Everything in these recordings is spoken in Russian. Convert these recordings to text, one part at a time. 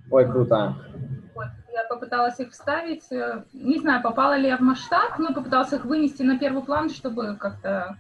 Ой, круто. Вот, я попыталась их вставить. Не знаю, попала ли я в масштаб, но попыталась их вынести на первый план, чтобы как-то...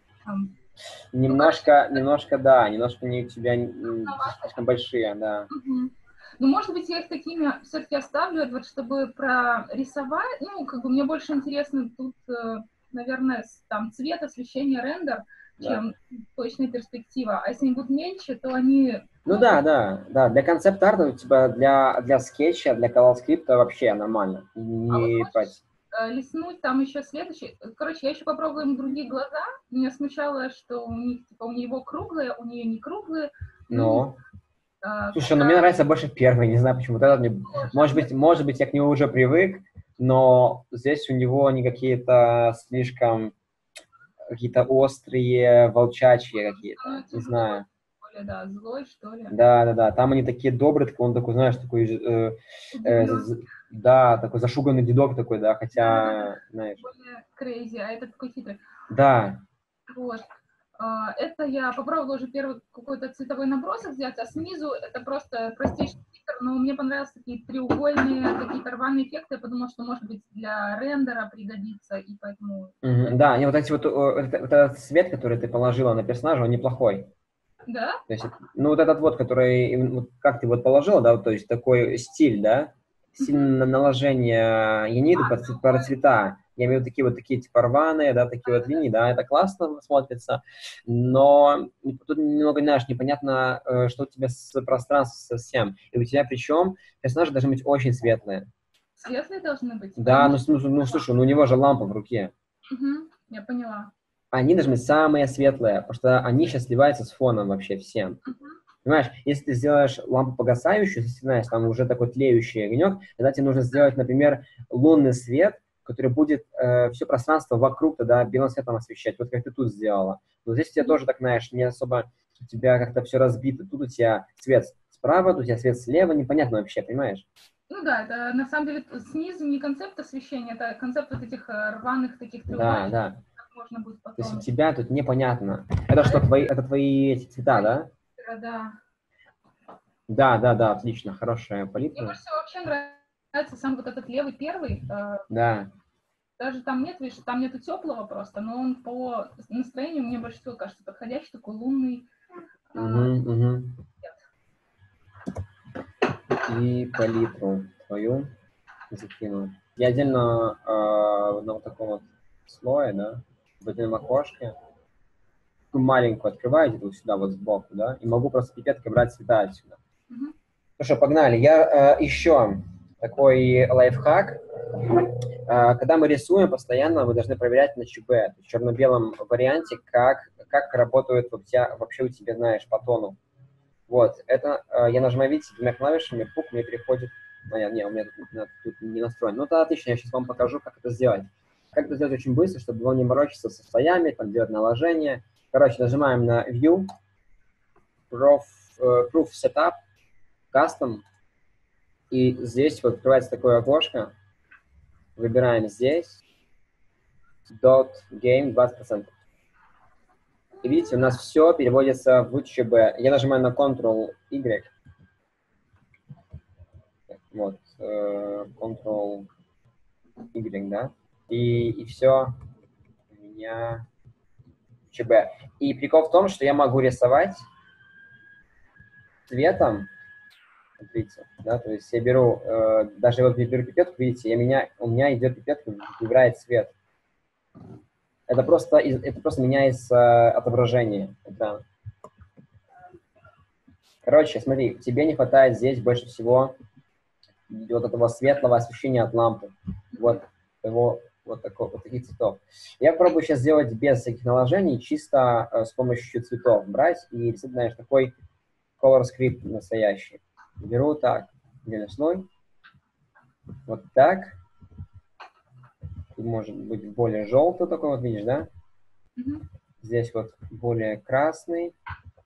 Ну, короче, Немножко, да, немножко не у тебя крупновато. слишком большие, да. Мгм. Ну, может быть, я их такими все-таки оставлю, вот, чтобы прорисовать. Ну, как бы мне больше интересно тут, наверное, там цвет, освещение, рендер, Да. чем точная перспектива. А если они будут мельче, то они, Ну ну, да, да, да. Для концепт-арта, типа для скетча, для колор-скрипта вообще нормально. а вот Не можешь пать. листнуть там еще следующий. Короче, я еще попробую им другие глаза. Меня смущало, что у них, типа, у него круглые, у нее не круглые. Ну, не Но. Слушай, ну мне как-то нравится больше первый, не знаю почему. Вот этот мне, тоже. может быть, я к нему уже привык, но здесь у него они какие-то слишком какие-то острые, волчачьи какие-то. Становится Не злой, знаю. более, да, злой, что ли. Да, да, да. Там они такие добрые, такой, он такой, знаешь, такой, Удивлен. да, такой зашуганный дедок такой, да, Да-да-да, хотя, знаешь, более крейзи, а этот такой хитрый. да. Вот. Это я попробовала уже первый какой-то цветовой набросок сделать, а снизу это просто простейший стикер, но мне понравились такие треугольные, какие-то рваные эффекты, я подумала, что, может быть, для рендера пригодится, и поэтому... Мгм, да, и вот эти вот, вот этот цвет, который ты положила на персонажа, он неплохой. Да? То есть, ну, вот этот вот, который, вот как ты вот положила, да, вот, то есть такой стиль, да, стиль Мгм. наложения, я не иду про Другой, цвета, я имею в виду такие типа рваные, да, такие вот линии, да, это классно смотрится, но тут немного, знаешь, непонятно, что у тебя с пространством совсем, и у тебя причем персонажи должны быть очень светлые. светлые должны быть, Да, потому что... ну, слушай, ну у него же лампа в руке. Мгм, я поняла. Они должны быть самые светлые, потому что они сейчас сливаются с фоном вообще всем. Мгм. Понимаешь, если ты сделаешь лампу погасающую, если знаешь, там уже такой тлеющий огонек, тогда тебе нужно сделать, например, лунный свет, который будет все пространство вокруг тогда белым светом освещать, вот как ты тут сделала. Но здесь у тебя тоже так, знаешь, не особо, у тебя как-то все разбито. Тут у тебя свет справа, тут у тебя свет слева, непонятно вообще, понимаешь? Ну да, это на самом деле снизу не концепт освещения, это концепт вот этих рваных таких Да, треугольников, да. как можно будет То есть у потом. тебя тут непонятно. Это А что, это твои эти цвета, мои, да? да. Да, да, да, отлично, хорошая Мне палитра. больше всего вообще нравится сам вот этот левый первый. Да. Даже там нет, видишь, там нету теплого просто, но он по настроению мне больше всего кажется подходящий, такой лунный. Угу, угу. Цвет. И палитру твою закину. Я отдельно на вот таком вот слое, да, в отдельном окошке, маленькую открываю где-то вот сюда, вот сбоку, да, и могу просто пипеткой брать цвета отсюда. Мгм. Ну что, погнали. Я еще такой лайфхак. Когда мы рисуем, постоянно вы должны проверять на ЧБ, то есть в черно-белом варианте, как работают вообще у тебя, знаешь, по тону. Вот, это я нажимаю, видите, двумя клавишами, пук, мне переходит... А, нет, не, у меня тут не настроен. Ну, это отлично, я сейчас вам покажу, как это сделать. Как это сделать очень быстро, чтобы вам не морочиться со слоями, там, делать наложение. Короче, нажимаем на View, Proof Setup, Custom, и здесь вот открывается такое окошко. Выбираем здесь, Dot Game 20%. И видите, у нас все переводится в ЧБ. Я нажимаю на Ctrl-Y, вот, Ctrl Y, да, и все у меня в ЧБ. И прикол в том, что я могу рисовать цветом, смотрите, да, то есть я беру, даже вот я беру пипетку, видите, у меня идет пипетка, выбирает цвет. Это просто меняется отображение экрана. Короче, смотри, тебе не хватает здесь больше всего вот этого светлого освещения от лампы. Вот его вот таких цветов. Я пробую сейчас сделать без всяких наложений, чисто с помощью цветов брать и рисовать, знаешь, такой color script настоящий. Беру так, отдельный слой, вот так, и может быть более желтый такой, вот видишь, да? Мгм. Здесь вот более красный,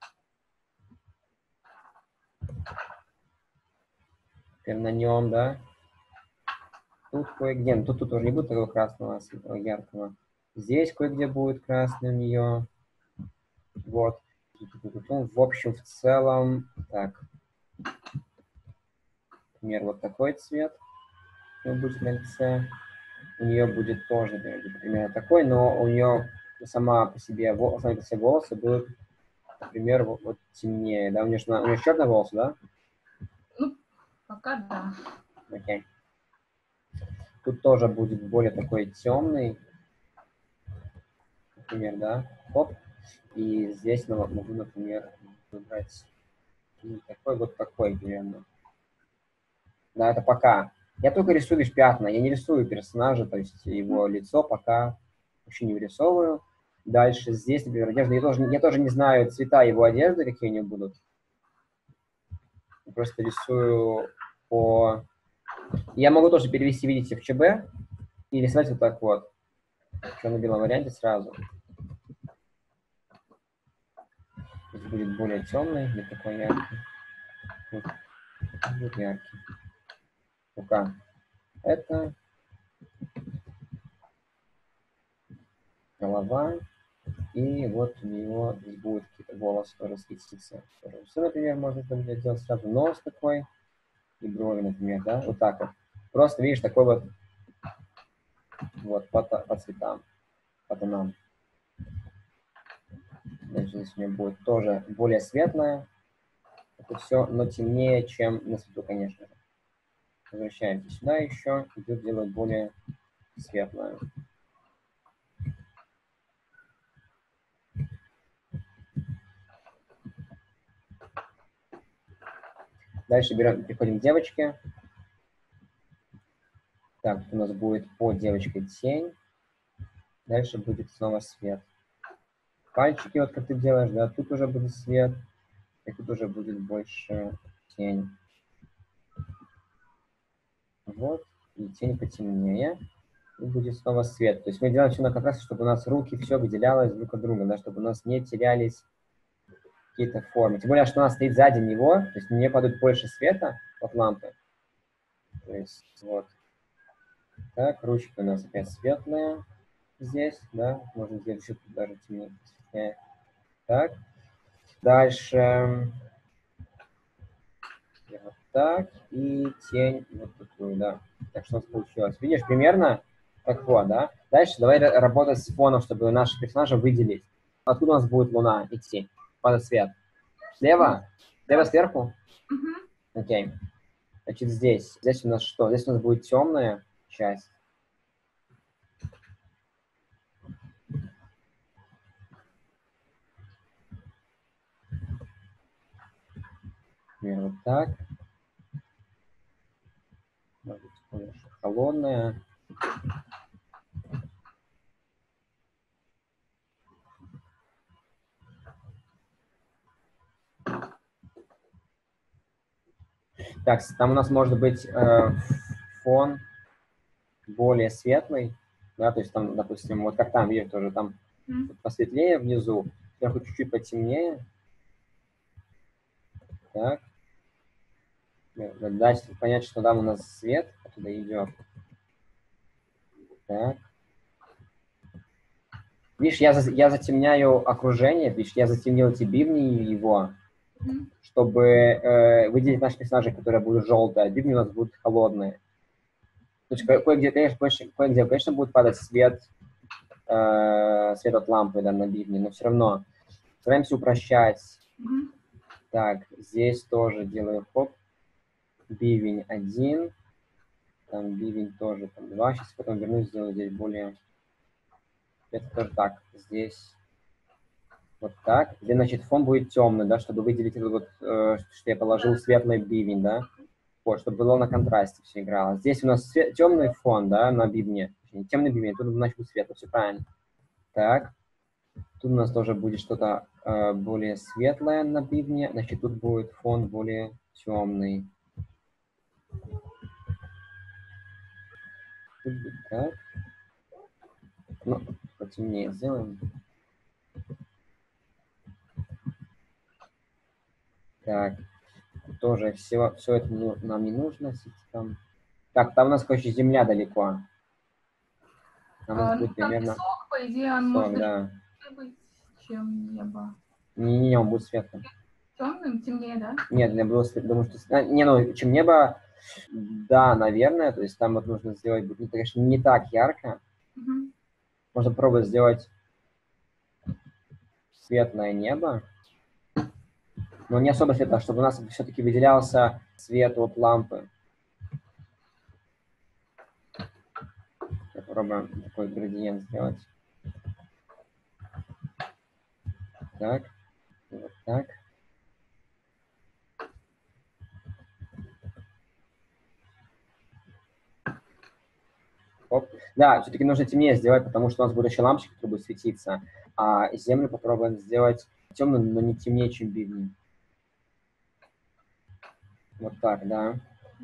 прям на нем, да? Тут кое-где, ну тут тоже не будет такого красного, яркого. Здесь кое-где будет красный у нее. Вот. В общем, в целом, так. например, вот такой цвет будет на лице. У нее будет тоже примерно такой, но у нее сама по себе волосы будут, например, вот темнее, да? У нее черные волосы, да? Ну, пока да. Окей. Тут тоже будет более такой темный, например, да? Хоп. И здесь могу, например, выбрать такой вот такой примерно. Да, это пока. Я только рисую лишь пятна, я не рисую персонажа, то есть его лицо пока вообще не вырисовываю. Дальше здесь, например, одежда. Я тоже не знаю цвета его одежды, какие у него будут. Я просто рисую по... Я могу тоже перевести, видите, в ЧБ и рисовать вот так вот. В черно-белом варианте сразу. Здесь будет более темный, не такой яркий. Вот. Будет яркий. Пока. Это голова. И вот у него здесь будут какие-то волосы тоже светиться. Все, например, можно сделать сразу нос такой и брови, например, да, вот так вот. Просто видишь такой вот по цветам, по тонам. Дальше здесь у него будет тоже более светлое. Это все, но темнее, чем на свету, конечно же. Возвращаемся сюда еще и тут делать более светлое. Дальше переходим к девочке. Так, у нас будет под девочкой тень. Дальше будет снова свет. Пальчики, вот как ты делаешь, да, тут уже будет свет, и тут уже будет больше тень. Вот, и тень потемнее, и будет снова свет. То есть мы делаем все на контрасте, чтобы у нас руки все выделялось друг от друга, да, чтобы у нас не терялись какие-то формы. Тем более, что у нас стоит сзади него, то есть мне падает больше света от лампы. То есть вот. Так, ручки у нас опять светлые здесь, да, можно сделать чуть даже темнее, светлее. Так, дальше вот так, и тень вот такую, да. Так что у нас получилось. Видишь, примерно так вот, да. Дальше давай работать с фоном, чтобы наши персонажи выделить. Откуда у нас будет луна идти? Падать свет. Слева? Слева сверху? Окей. Значит, здесь у нас что? Здесь у нас будет темная часть. Например, вот так. Может быть, больше холодная. Так, там у нас может быть фон более светлый, да, то есть там, допустим, вот как там, видишь, тоже там посветлее внизу, сверху чуть-чуть потемнее. Так. Дальше понять, что там у нас свет оттуда идет. Так. Видишь, я затемняю окружение, видишь, я затемнил эти бивни его, чтобы выделить наши персонажи, которые будут желтые, а бивни у нас будут холодные. То есть кое-где, конечно, будет падать свет, свет от лампы, да, на бивне, но все равно стараемся упрощать. Так, здесь тоже делаю хоп. Бивень 1. Там бивень тоже там 2. Сейчас потом вернусь, сделаю здесь более... Это тоже так. Здесь вот так. Здесь, значит, фон будет темный, да, чтобы выделить это вот, что я положил светлый бивень, да. Вот, чтобы было на контрасте все играло. Здесь у нас темный фон, да, на бивне. Темный бивень, тут значит будет светлый, все правильно. Так. Тут у нас тоже будет что-то более светлое на бивне. Значит, тут будет фон более темный. Так. Ну, потемнее сделаем. Так. Тоже все это нам не нужно. Там. Так, там у нас, короче, земля далеко. Там у нас будет примерно... Песок, по идее, он может да. быть, чем небо. Не, он будет светлым. Темным, темнее, да? Нет, я думаю, что... Не, ну, чем небо... Да, наверное, то есть там вот нужно сделать, будет, ну, конечно, не так ярко. Можно попробовать сделать светлое небо, но не особо светлое, чтобы у нас все-таки выделялся свет от лампы. Попробуем такой градиент сделать. Так, и вот так. Оп. Да, все-таки нужно темнее сделать, потому что у нас будет еще лампочка, которая будет светиться. А землю попробуем сделать темную, но не темнее, чем бивни. Вот так, да.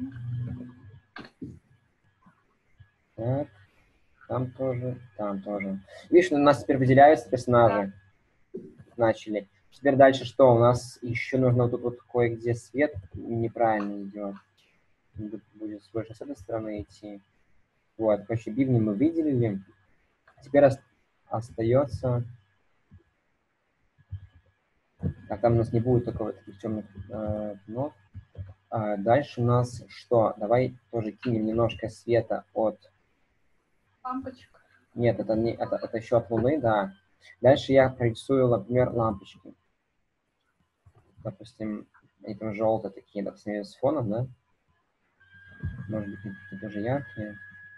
Так. Там тоже, там тоже. Видишь, у нас теперь выделяются персонажи. Начали. Теперь дальше что? У нас еще нужно вот тут вот кое-где свет неправильно идет. Будет больше с этой стороны идти. Вот, короче, бивни мы выделили. Теперь остается... Так, там у нас не будет такого таких темных нот. Дальше у нас что? Давай тоже кинем немножко света от... Лампочек. Нет, это, не, это еще от Луны, да. Дальше я прорисую, например, лампочки. Допустим, они там желтые такие, допустим, с фоном, да? Может быть, они тоже яркие.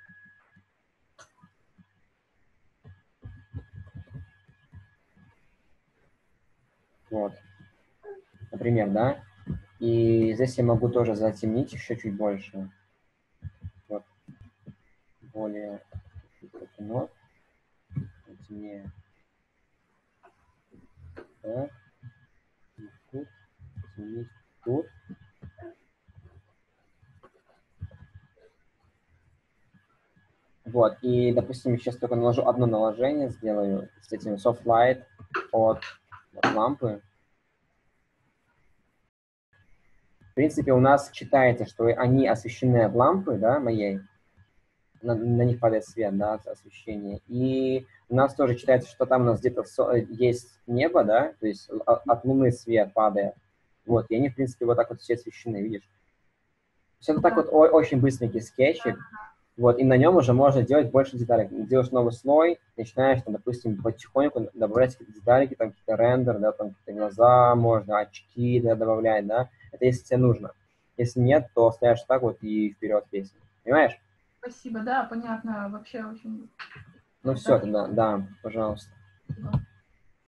Вот. Например, да? И здесь я могу тоже затемнить еще чуть больше. Вот. Более нот. Темнее. Так. И тут. Темнить тут. Вот. И, допустим, сейчас только наложу одно наложение, сделаю с этим soft light от лампы. В принципе, у нас читается, что они освещены от лампы, да, моей. На них падает свет, да, освещение. И у нас тоже читается, что там у нас где-то есть небо, да, то есть от Луны свет падает. Вот, и они, в принципе, вот так вот все освещены, видишь? Все это так вот очень быстренький скетчик. Вот, и на нем уже можно делать больше деталей. Делаешь новый слой, начинаешь, там, допустим, потихоньку добавлять какие-то деталики, там, какие-то рендер, да, там, какие-то глаза можно, очки, да, добавлять, да. Это если тебе нужно. Если нет, то ставишь так вот и вперед песню. Понимаешь? Спасибо, да, понятно, вообще очень... Ну все, тогда, да, пожалуйста. Спасибо.